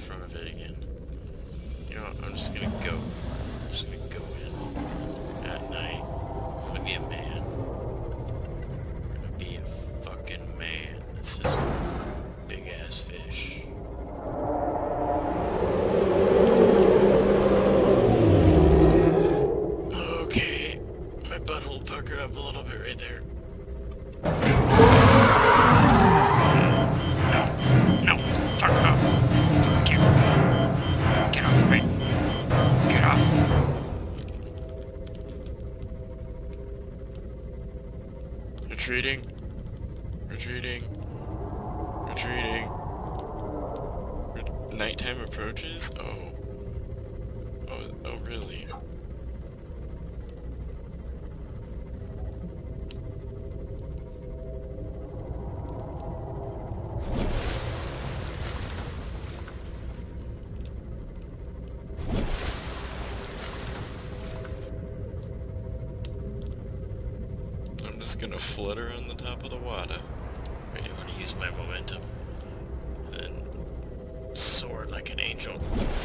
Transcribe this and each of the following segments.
front of it again. You know what, I'm just gonna go. I'm just gonna go in at night. I'm gonna be a man. I'm gonna be a fucking man. This is a big ass fish. Okay, my butthole puckered up a little bit right there. No, fuck off. Fuck you. Get off me. Get off. Retreating. Retreating. Retreating. Nighttime approaches? Oh, really? I'm just gonna flutter on the top of the water. Wait, I'm gonna use my momentum. And soar like an angel.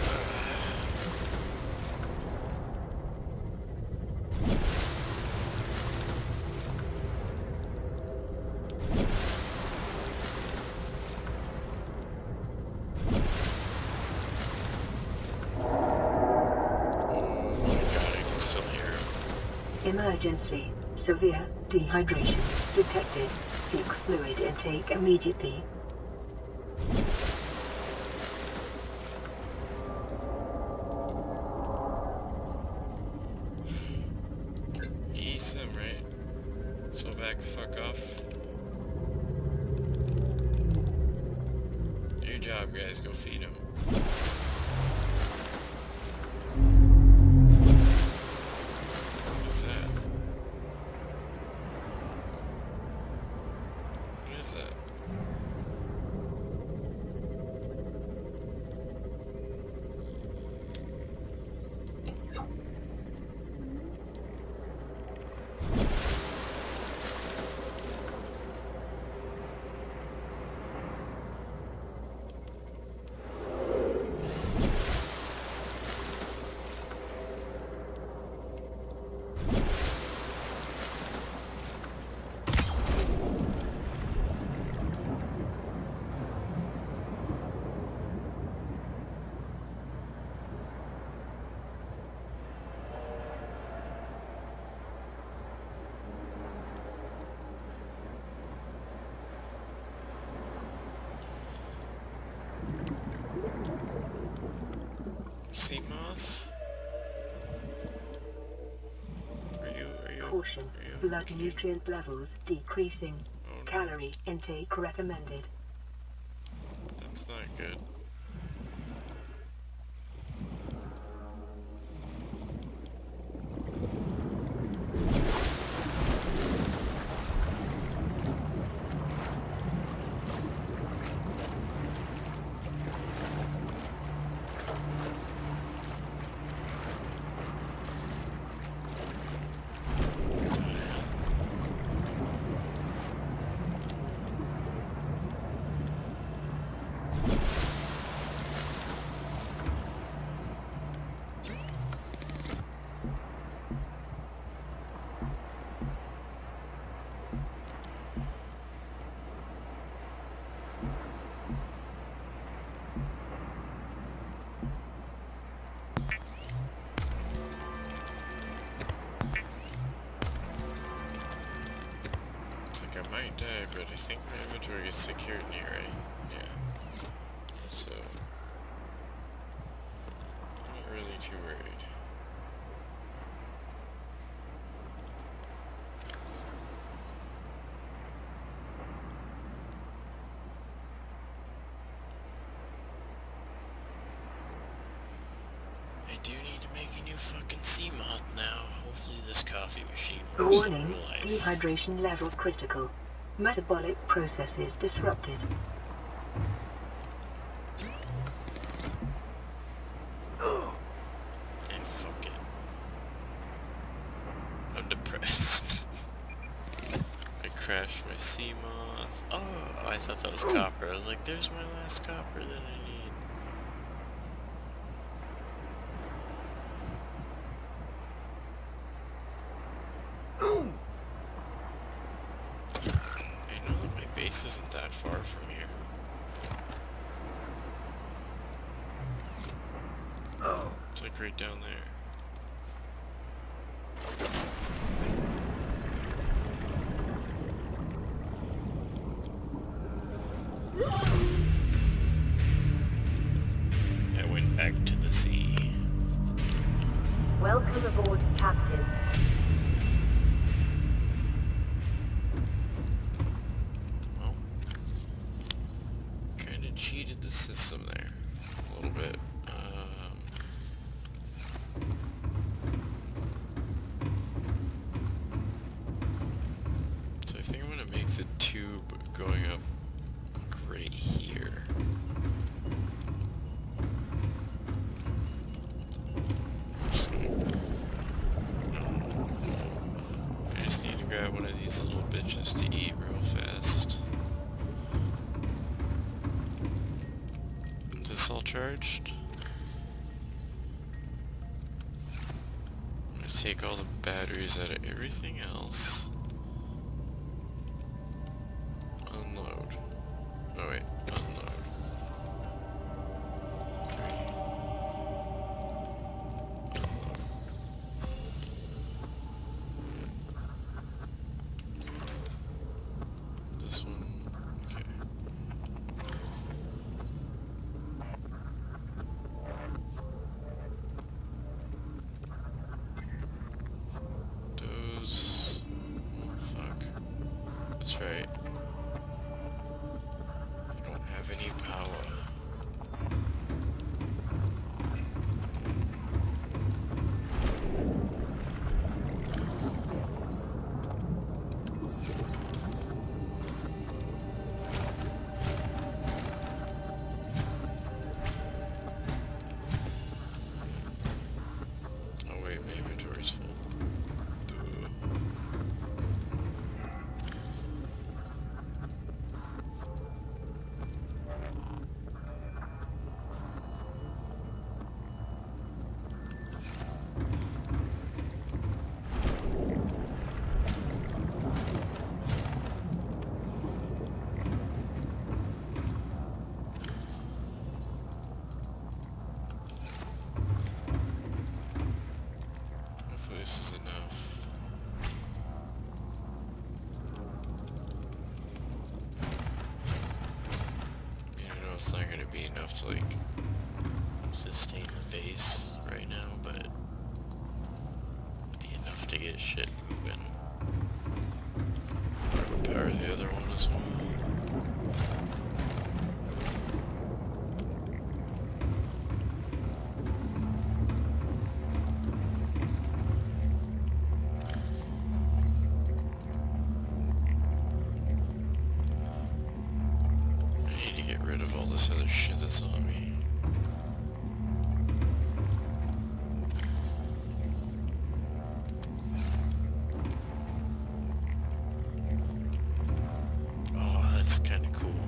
Oh my god, I can still hear him. Emergency. Severe dehydration detected. Seek fluid intake immediately. Ease him, right? So back the fuck off. Do your job, guys. Go feed him. What is that? What is that? Sea moth? Are you Caution. Blood nutrient levels decreasing. Oh, no. Calorie intake recommended. That's not good. I might die, but I think my inventory is secured in here, right? Yeah. So, I'm not really too worried. I do need to make a new fucking sea moth now. Hopefully this coffee machine works in Warning. real life. Dehydration level critical. Metabolic processes disrupted. And fuck it. I'm depressed. I crashed my sea moth. Oh, I thought that was copper. I was like, there's my last copper that I need. This isn't that far from here. Oh. It's like right down there. I went back to the sea. Welcome aboard, Captain. Well, kind of cheated the system there a little bit. So I think I'm gonna make the tube going up right here. I just need to grab one of these little bitches to eat real fast. Is this all charged? I'm gonna take all the batteries out of everything else. Unload. Oh wait, unload. 3. Unload. This one, okay. Those, oh fuck. That's right. They don't have any power. Oh wait, my inventory's full. Duh. Hopefully this is enough. I know it's not gonna be enough to like sustain the base right now, but it'd be enough to get shit moving. Power the other one as well. I need to get rid of all this other shit that's on me. Oh, that's kind of cool.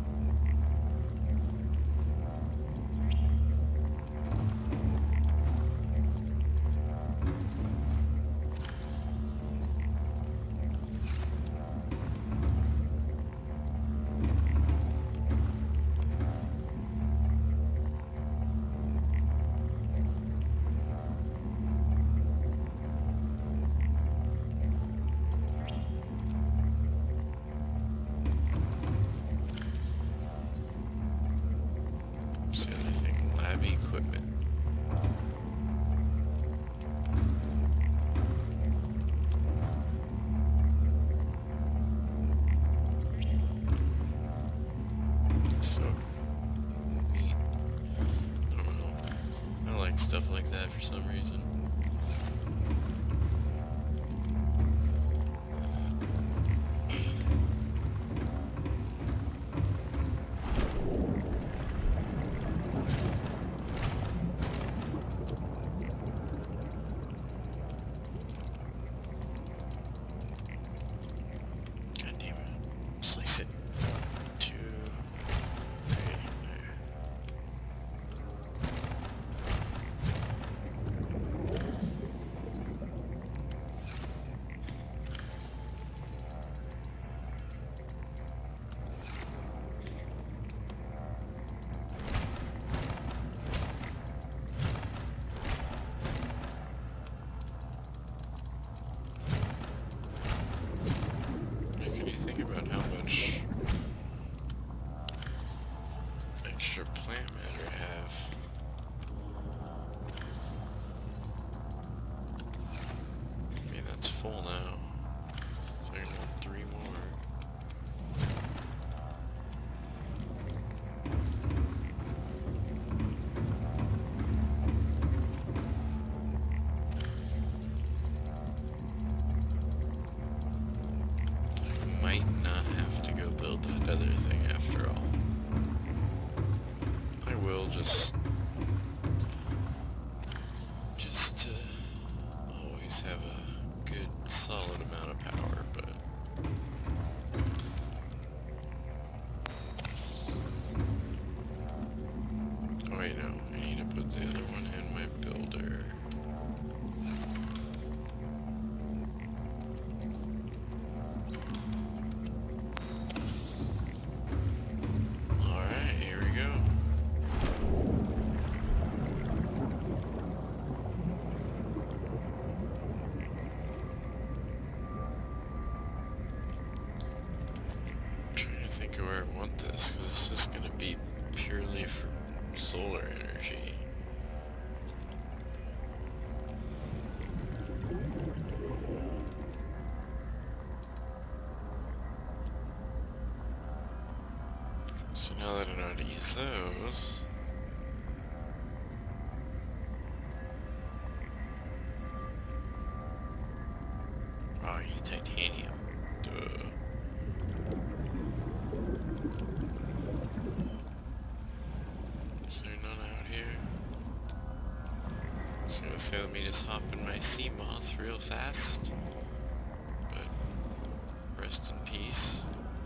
What's the other thing? Lab equipment. So neat. I don't know. I like stuff like that for some reason. God damn it. Slice it. 2, 3, there. build that other thing after all. I will just to always have a good solid amount of power, but oh wait, no, I need to put the other one in my builder. Alright, here we go. Think of where I want this, because it's just going to be purely for solar energy. So now that I know how to use those, oh, I need titanium. Duh. Is there none out here? I was gonna say, let me just hop in my sea moth real fast. But rest in peace.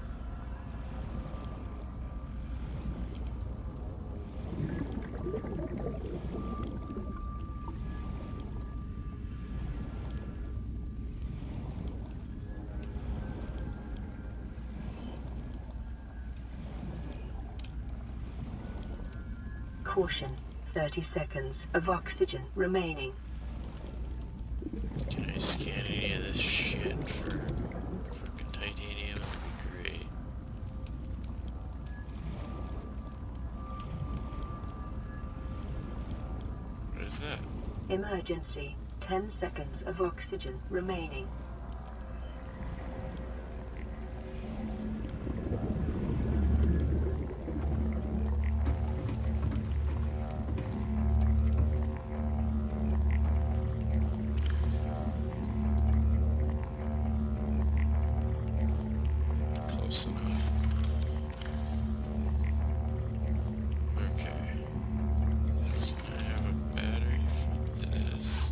Caution, 30 seconds of oxygen remaining. Can I scan any of this shit for fucking titanium? That would be great. What is that? Emergency, 10 seconds of oxygen remaining. Close enough. Okay. So I have a battery for this.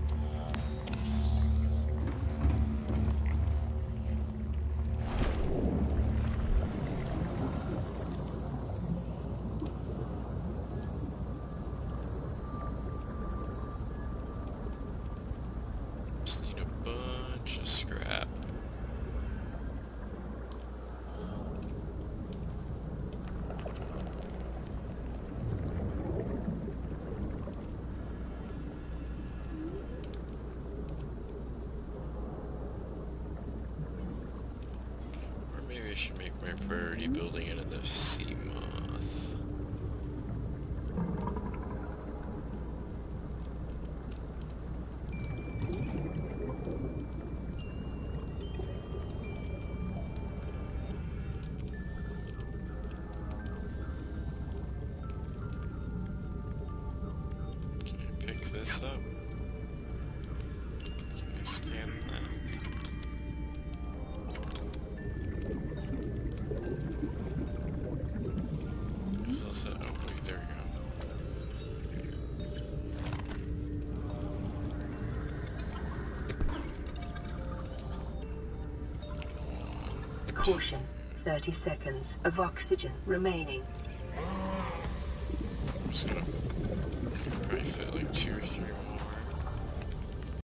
Just need a bunch of scrap. I should make my priority building into the sea moth. Can I pick this up? Can I scan that? Oh wait, there we go. Caution, 30 seconds of oxygen remaining. I'm just gonna probably fit like 2 or 3 more.